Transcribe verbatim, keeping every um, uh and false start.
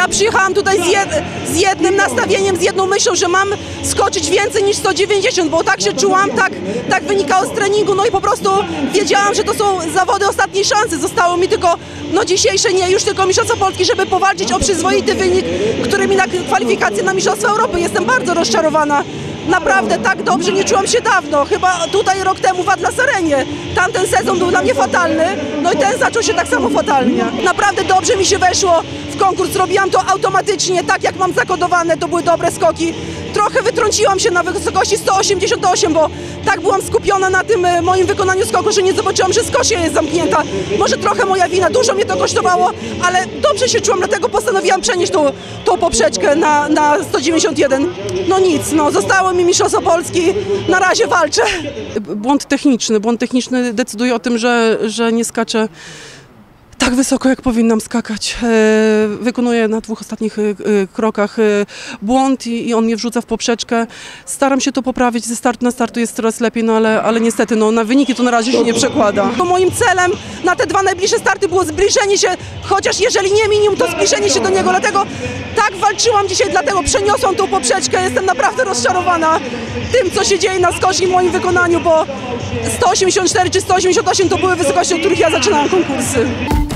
Ja przyjechałam tutaj z, jed z jednym nastawieniem, z jedną myślą, że mam skoczyć więcej niż sto dziewięćdziesiąt, bo tak się czułam, tak, tak wynikało z treningu, no i po prostu wiedziałam, że to są zawody ostatniej szansy. Zostało mi tylko, no dzisiejsze nie, już tylko Mistrzostwa Polski, żeby powalczyć o przyzwoity wynik, który mi na kwalifikacje na Mistrzostwa Europy. Jestem bardzo rozczarowana. Naprawdę tak dobrze nie czułam się dawno. Chyba tutaj rok temu w Atlas Arenie. Tamten sezon był dla mnie fatalny, no i ten zaczął się tak samo fatalnie. Naprawdę dobrze mi się weszło w konkurs. Robiłam to automatycznie, tak jak mam zakodowane, to były dobre skoki. Trochę wytrąciłam się na wysokości sto osiemdziesiąt osiem, bo tak byłam skupiona na tym moim wykonaniu skoku, że nie zobaczyłam, że skosia jest zamknięta. Może trochę moja wina, dużo mnie to kosztowało, ale dobrze się czułam, dlatego postanowiłam przenieść tą, tą poprzeczkę na, na sto dziewięćdziesiąt jeden. No nic, no zostało mi Mistrzostwo Polski, na razie walczę. Błąd techniczny, błąd techniczny decyduje o tym, że, że nie skaczę tak wysoko, jak powinnam skakać. Wykonuję na dwóch ostatnich krokach błąd i, i on mnie wrzuca w poprzeczkę. Staram się to poprawić, ze startu na startu jest coraz lepiej, no ale, ale niestety no, na wyniki to na razie się nie przekłada. To moim celem na te dwa najbliższe starty było zbliżenie się, chociaż jeżeli nie minimum, to zbliżenie się do niego, dlatego tak walczyłam dzisiaj, dlatego przeniosłam tą poprzeczkę. Jestem naprawdę rozczarowana tym, co się dzieje na skoczni w moim wykonaniu, bo sto osiemdziesiąt cztery czy sto osiemdziesiąt osiem to były wysokości, od których ja zaczynałam konkursy.